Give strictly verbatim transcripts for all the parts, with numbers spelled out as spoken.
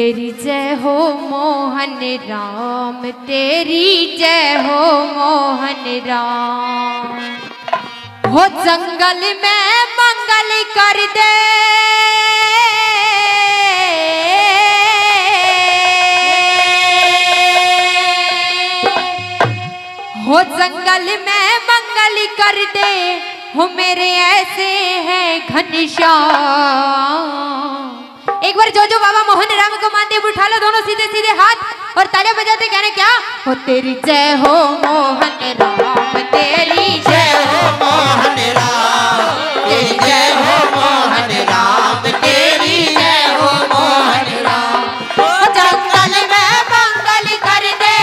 तेरी जय हो मोहन राम, तेरी जय हो मोहन राम। हो जंगल में मंगल कर दे, हो जंगल में मंगल कर दे, हो मेरे ऐसे हैं घनश्याम। एक बार जो जो बाबा मोहन राम को मानते उठा लो दोनों सीधे सीधे हाथ और तालियां बजाते कहने क्या हो। तेरी जय हो मोहन राम, तेरी जय हो मोहन राम, तेरी जय हो मोहन राम, तेरी जय हो मोहन राम। हो जंगल में मंगल कर दे,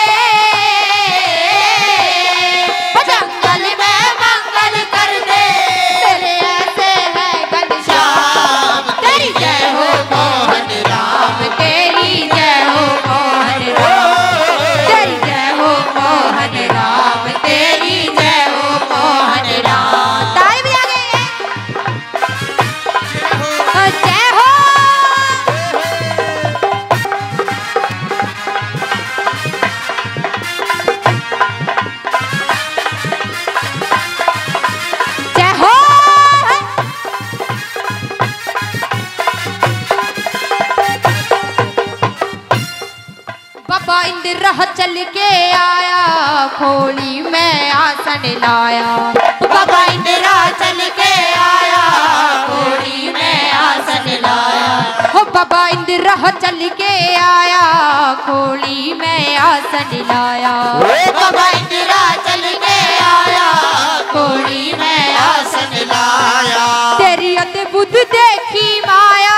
हो जंगल में मंगल कर दे, तेरे ऐसे है घनश्याम। तेरी जय हो मोहन राम, तेरी जय हो मोहन राम, तेरी जय हो मोहन राम, तेरी जय हो मोहन राम। ताली भी आ गई है। जय हो जय हो। बाबा इंद्र चल के आया, खोली में आसन लाया। बाबा इंद्र चल के आया, खोली में आसन लाया। हो बाबा इंद्र चल के आया, खोली में आसन लाया। बाबा इंद्र चल के आया, खोली में आसन लाया। तेरी अद्भुत देखी माया,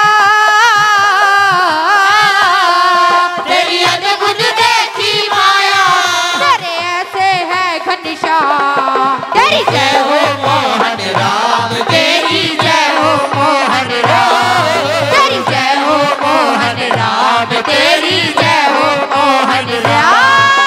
तेरी अद्भुत देखी माया, तेरे ऐसे है घनश्याम। तेरी जय हो मोहन राम, तेरी जय हो मोहन राम, तेरी जय हो मोहन राम, तेरी जय हो मोहन राम।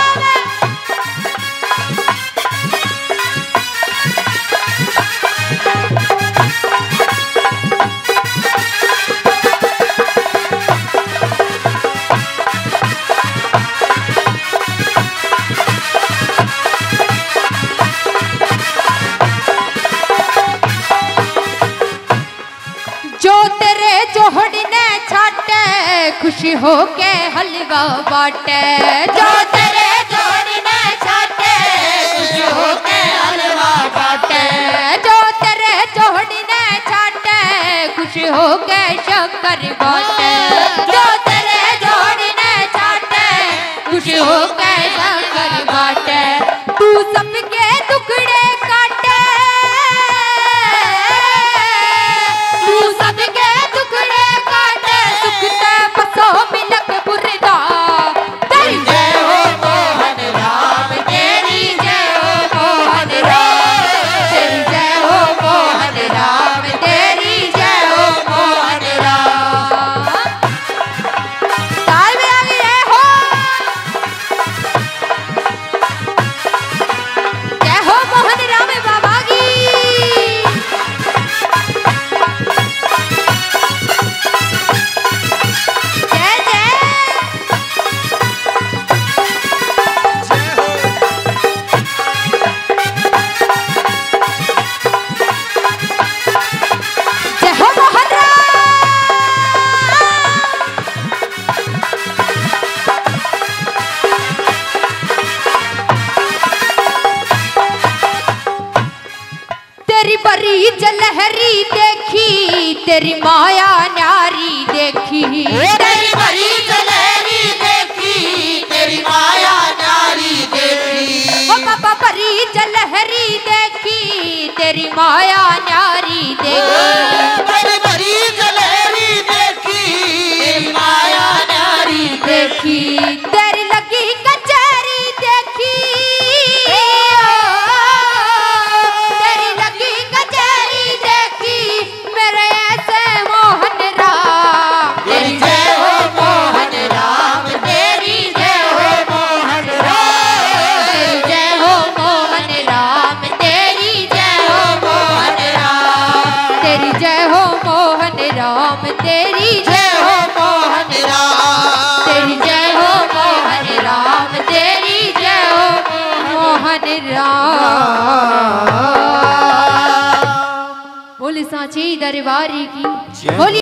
जो तेरे जोड़ने छाटे, खुशी हो के हलवा बाटे। जो तेरे जोड़ने छाटे, खुशी हो के हलवा बाटे। जो तेरे जोड़ने छाटे, खुशी हो के शक्कर बाटे। जो तेरे जोड़ने छाटे, खुशी हो के शक्कर बाटे। तू सबके टुकड़े काटे, तू सबके टुकड़े काटे, सुखते बसो मिलक बुरदा। तेरी जय हो मोहन राम, तेरी जय हो मोहन राम, तेरी जय हो मोहन राम, तेरी जय हो मोहन राम। ताल में आ गई है हो। जय हो मोहन राम बाबा की। जय जय जय हो मोहन राम। तेरी बड़ी जलहरी देखी, तेरी माया न्यारी देखी। तेरी बड़ी जलहरी देखी, तेरी माया न्यारी देखी। ओ बाबा बड़ी जलहरी देखी, तेरी माया न्यारी देखी। तेरी बड़ी जलहरी देखी, तेरी माया न्यारी देखी। तेरी लगी कचहरी देखी, तेरी लगी कचहरी देखी, मेरे ऐसे मोहन राम। तेरी जय हो मोहन राम, तेरी जय हो मोहन राम, तेरी जय हो मोहन राम, तेरी जय हो मोहन राम, तेरी जय हो राम। बोले सांची दरबारी की बोली।